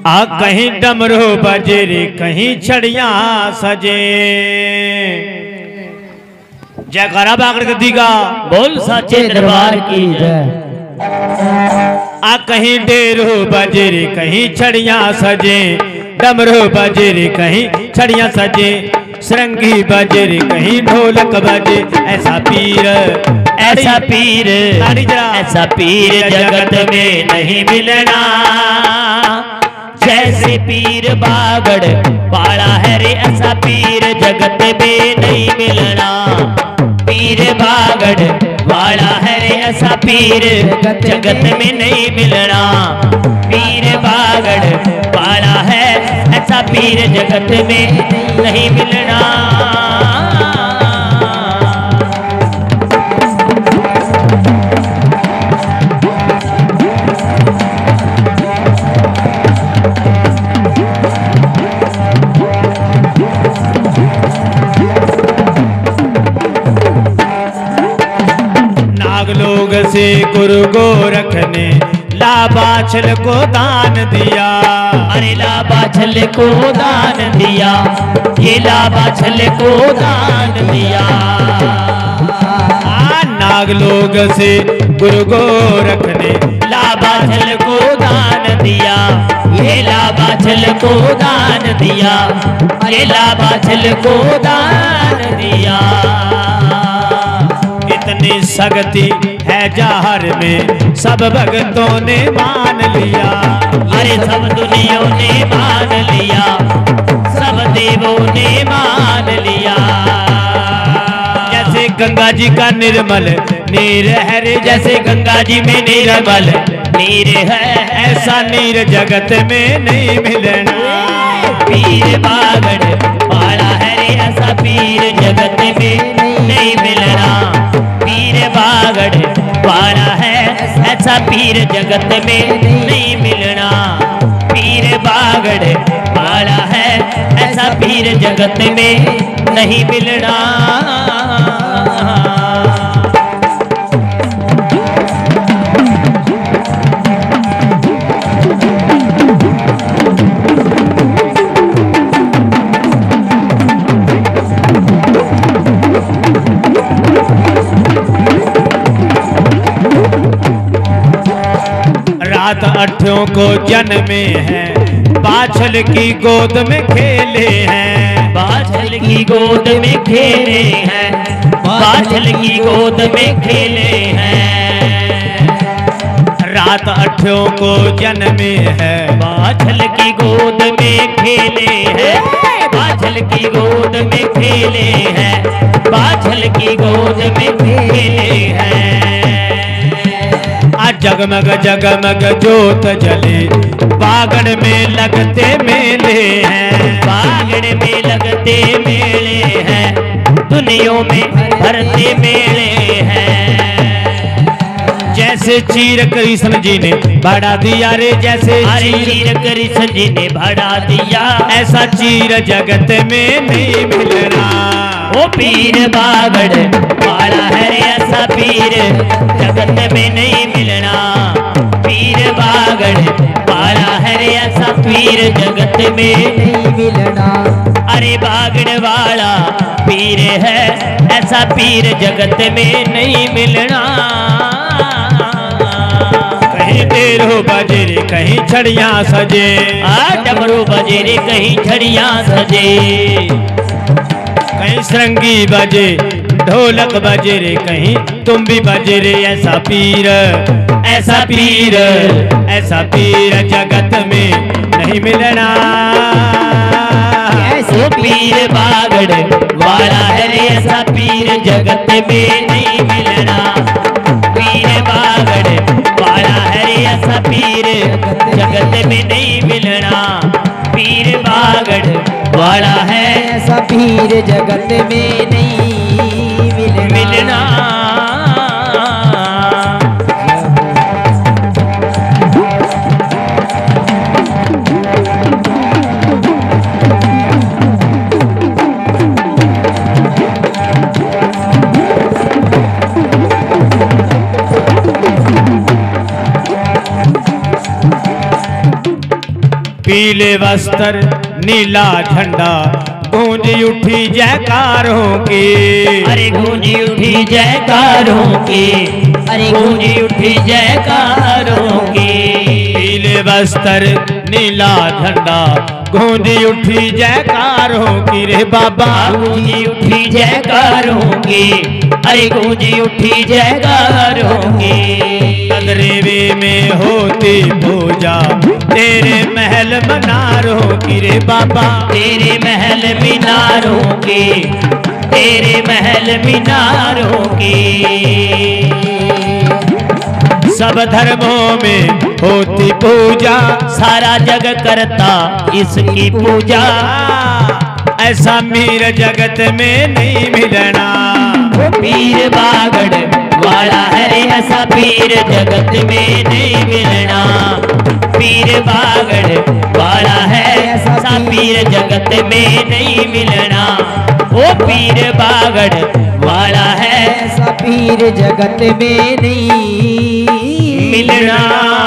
आ कहीं डमरू बजे रे कहीं छड़िया सजे। जय करा बागड़ गद्दी का बोल साचे दरबार की जय। आ कहीं डेरू बजे रे कहीं छड़िया सजे, डमरू बजे रे कहीं छड़िया सजे, सरंगी बजे रे कहीं ढोलक बजे। ऐसा पीर ऐसा पीर ऐसा पीर जगत में नहीं मिलना, जैसे पीर बागड़ वाला है रे ऐसा पीर जगत में नहीं मिलना। पीर बागड़ वाला है रे ऐसा पीर जगत में नहीं मिलना। पीर बागड़ वाला है ऐसा पीर जगत में नहीं मिलना। लोग से गुरु गोरख ने लाबाछल को दान दिया। अरे लाबाछल को दान दिया, ये लाबाछल को दान दिया। नाग लोग से गुरु गोरख ने लाबाछल को दान दिया, ये लाबाछल को दान दिया, ये लाबाछल को दान दिया। इतनी शक्ति है जाहर में सब भक्तों ने मान लिया। अरे सब दुनिया ने मान लिया, सब देवों ने मान लिया। जैसे गंगा जी का निर्मल नीर है रे, जैसे गंगा जी में निर्मल नीर है, ऐसा नीर जगत में नहीं मिलना। पीर बागड़ वाला है रे ऐसा पीर जगत में नहीं मिलना। पीर बागड़ वाला है ऐसा पीर जगत में नहीं मिलना। पीर बागड़ वाला है ऐसा पीर जगत में नहीं मिलना। रात अठों को जन्मे हैं, बाछल की गोद में खेले हैं। बाछल की गोद में खेले हैं, बाछल की गोद में खेले हैं। रात अठों को जन्मे हैं, बाछल की गोद में खेले हैं, बाछल की गोद में खेले हैं, बाछल की गोद में खेले हैं। जगमग जगमग जोत जले, बागड़ में लगते मेले हैं। बागड़ में लगते मेले हैं, दुनियों में भरते मेले हैं। जैसे चीर कृष्ण जी ने बढ़ा दिया रे, जैसे चीर कृष्ण जी ने बढ़ा दिया, ऐसा चीर जगत में नहीं मिलना। ओ पीर बागड़ वाला है रे ऐसा पीर जगत में नहीं मिलना। पीर बागड़ वाला है रे ऐसा पीर जगत में नहीं मिलना। अरे बागड़ वाला पीर है ऐसा पीर जगत में नहीं मिलना। कहीं डेरू बजे रे कहीं छड़िया सजे, डमरू बजे रे कहीं छड़िया सजे। कहीं सरंगी बजे ढोलक बजे रे कहीं तुम भी बजे रे। ऐसा पीर ऐसा पीर जगत में नहीं मिलना। ऐसा पीर बागड़ वाला है रे ऐसा पीर जगत में नहीं मिलना। पीर बागड़ वाला है रे ऐसा पीर जगत में नहीं मिलना। पीर बागड़ वाला है ऐसा पीर जगत में नहीं मिलना। पीले वस्त्र नीला झंडा गूंज उठी जयकारों की। अरे गूंजी उठी जयकारों की, अरे गूंजी उठी जयकारों की। पीले वस्त्र नीला झंडा गूंज उठी जयकारों की रे बाबा। गूंजी उठी जयकारों की, अरे गूंजी उठी जयकारों की। कदरेवे में होती पूजा तेरे महल मनारों की रे बाबा। तेरे महल मीनारों की, तेरे महल मीनारों की। सब धर्मों में होती पूजा सारा जग करता इसकी पूजा। ऐसा मीर जगत में नहीं मिलना। पीर बागड़ वाला है ऐसा पीर जगत में नहीं मिलना। पीर बागड़ वाला है ऐसा पीर जगत में नहीं मिलना। वो पीर बागड़ वाला है ऐसा पीर जगत में नहीं मिलना।